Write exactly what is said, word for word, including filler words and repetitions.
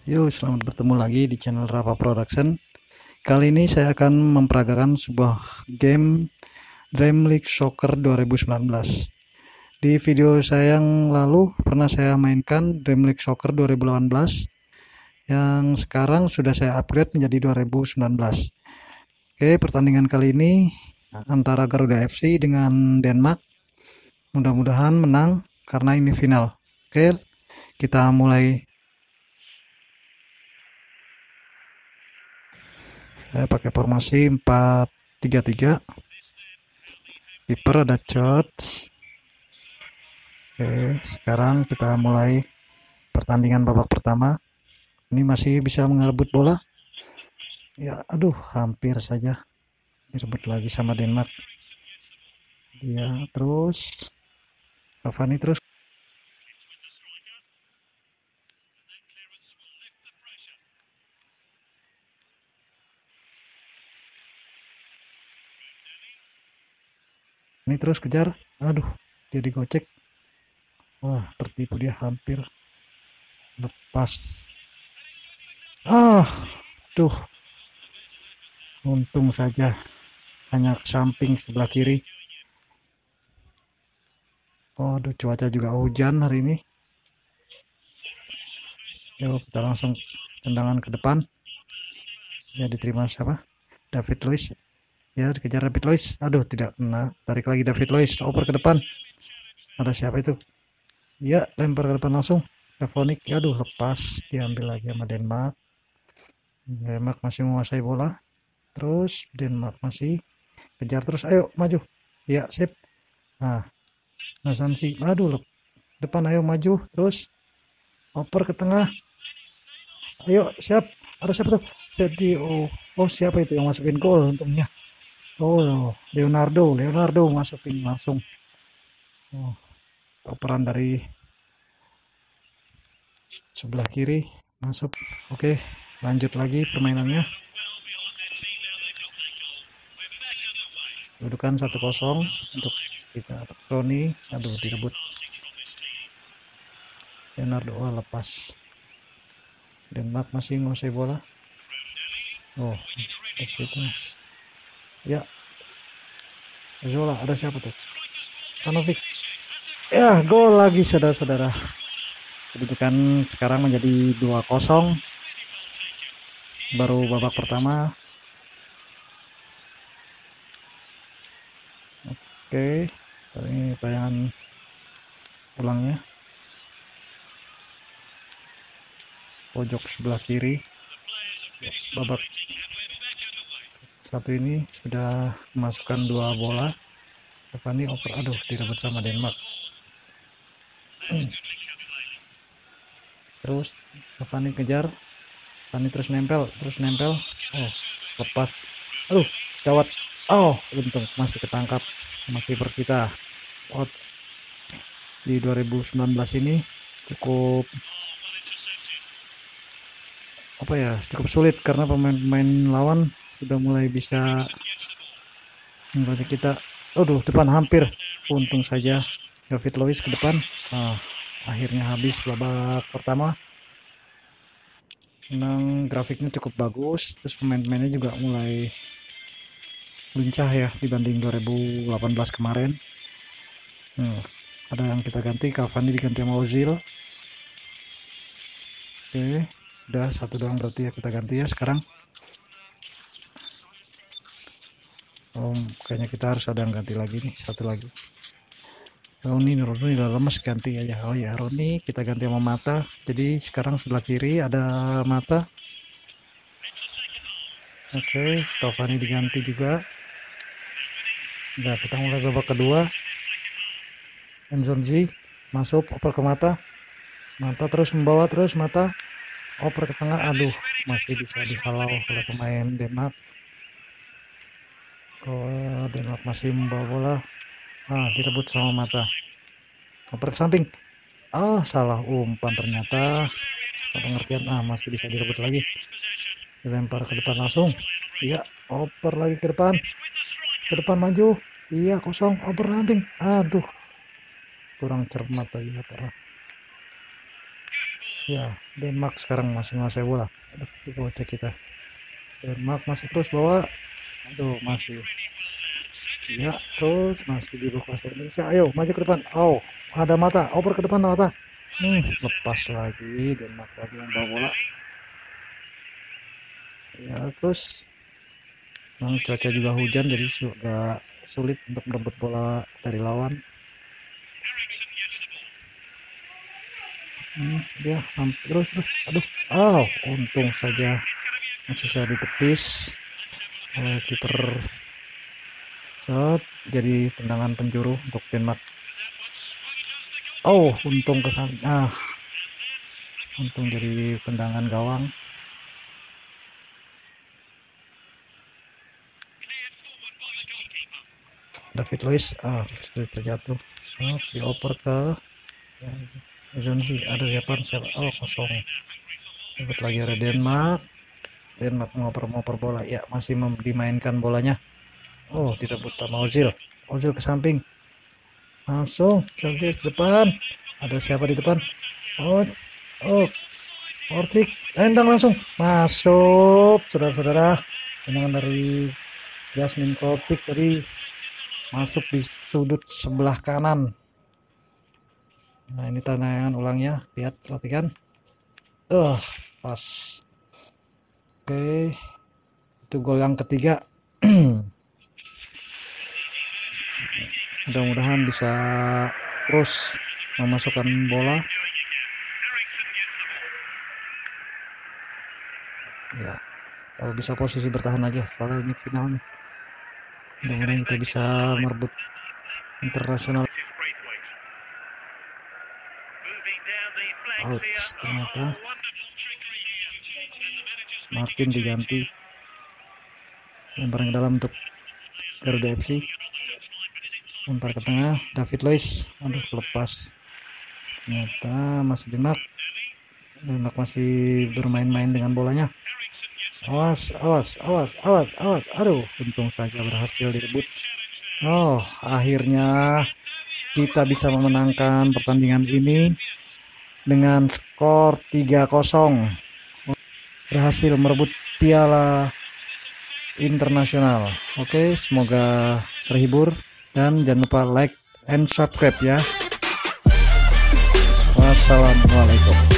Yo, selamat bertemu lagi di channel Rafa Production. Kali ini saya akan memperagakan sebuah game Dream League Soccer dua ribu sembilan belas. Di video saya yang lalu pernah saya mainkan Dream League Soccer dua ribu delapan belas yang sekarang sudah saya upgrade menjadi dua ribu sembilan belas. Oke, pertandingan kali ini antara Garuda F C dengan Denmark. Mudah-mudahan menang karena ini final. Oke, kita mulai. Saya pakai formasi empat tiga tiga. Kiper ada Chot. Oke, sekarang kita mulai pertandingan babak pertama. Ini masih bisa mengerebut bola. Ya, aduh, hampir saja direbut lagi sama Denmark. Ya, terus Cavani terus. Ini terus kejar. Aduh, dia digocek. Wah, tertipu dia hampir lepas. Ah, tuh. Untung saja hanya ke samping sebelah kiri. Waduh, cuaca juga hujan hari ini. Yuk, kita langsung tendangan ke depan. Ya, diterima siapa? David Luiz. Ya, dikejar David Luiz. Aduh, tidak kena. Tarik lagi David Luiz. Oper ke depan. Ada siapa itu? Ya, lempar ke depan langsung. Evonik. Aduh, lepas. Diambil lagi sama Denmark. Denmark masih menguasai bola. Terus Denmark masih kejar terus. Ayo, maju. Ya, sip. Nah, Nasansi. Aduh, depan. Ayo, maju. Terus oper ke tengah. Ayo, siap. Ada siapa tuh? Sedi. Oh, oh, siapa itu yang masukin gol untungnya? Oh, Leonardo. Leonardo masukin langsung. Oh, operan dari sebelah kiri masuk. Oke, lanjut lagi permainannya. Dudukan satu kosong untuk kita. Roni, aduh, direbut Leonardo. Oh, lepas. Denmark masih menguasai bola. Oh, itu ya. Zola, ada siapa tuh? Sanovic. Ya, gol lagi saudara-saudara. Kedudukan sekarang menjadi dua kosong. Baru babak pertama. Oke, ini tayangan ulangnya. Pojok sebelah kiri. Babak satu ini sudah memasukkan dua bola. Cavani oper, aduh, direbut sama Denmark. Terus Cavani kejar. Cavani terus nempel, terus nempel. Oh, lepas. Aduh, gawat. Oh, untung masih ketangkap sama kiper kita. Odds di dua ribu sembilan belas ini cukup apa ya, cukup sulit karena pemain-pemain lawan sudah mulai bisa membantu kita. Aduh, depan hampir. Untung saja David Luiz ke depan. Ah, akhirnya habis babak pertama. Memang grafiknya cukup bagus, terus pemain-pemainnya juga mulai lincah ya dibanding dua ribu delapan belas kemarin. Hmm, ada yang kita ganti, Cavani diganti sama Ozil. Oke, udah satu doang berarti ya kita ganti ya sekarang. Oh, kayaknya kita harus ada yang ganti lagi nih, satu lagi. Roni, Roni udah lemes, ganti aja. Oh ya, Roni kita ganti sama Mata. Jadi sekarang sebelah kiri ada Mata. Oke, Cavani diganti juga. Udah, kita mulai babak kedua. Enzonzi masuk, oper ke Mata. Mata terus membawa, terus Mata oper ke tengah. Aduh, masih bisa dihalau oleh pemain Denmark. Oh, Denmark masih membawa bola. Ah, direbut sama Mata. Oper ke samping. Ah, salah umpan ternyata. Pengertian, ah, masih bisa direbut lagi. Dilempar ke depan langsung. Iya, oper lagi ke depan. Ke depan maju. Iya, kosong. Oper samping. Aduh, kurang cermat tadi. Ya, Denmark sekarang masih menguasai bola. Aduh, coba cek kita. Denmark masih terus bawa. Aduh, masih. Ya, terus masih di kuasa Indonesia. Ayo, maju ke depan. Oh, ada mata. Oper ke depan mata. Hmm, lepas lagi. Denmark lagi membawa bola. Ya, terus memang cuaca juga hujan, jadi agak sulit untuk merebut bola dari lawan. Hmm, dia hampir terus terus. Aduh, oh, untung saja masih saya ditepis oleh kiper. Shot, jadi tendangan penjuru untuk Denmark. Oh, untung ke samping. Ah, untung jadi tendangan gawang. David Luiz, ah, terjatuh. Oh, dioper ke Zonzi. Ada siapa? Siapa? Oh, kosong. Dapat lagi ada Denmark. Denmark ngoper-ngoper bola. Ya, masih dimainkan bolanya. Oh, direbut sama Ozil. Ozil ke samping. Langsung Sergei ke depan. Ada siapa di depan? Oh, oh, Ortik, tendang langsung masuk, saudara-saudara. Tendangan dari Jasmine Kortik tadi masuk di sudut sebelah kanan. Nah, ini tendangan ulangnya, lihat, perhatikan. Uh, pas. Oke, itu gol yang ketiga. Mudah-mudahan bisa terus memasukkan bola. Ya, kalau bisa posisi bertahan aja, soalnya ini final nih. Mudah-mudahan kita bisa merebut internasional. Out, ternyata Martin diganti, lempar ke dalam untuk Garuda F C. Lempar ke tengah, David Luiz. Aduh, lepas. Ternyata masih Denmark. Denmark masih bermain-main dengan bolanya. Awas, awas, awas, awas, awas. Aduh, untung saja berhasil direbut. Oh, akhirnya kita bisa memenangkan pertandingan ini dengan skor tiga kosong. Berhasil merebut piala internasional. Oke, semoga terhibur. Dan jangan lupa like and subscribe ya. Wassalamualaikum.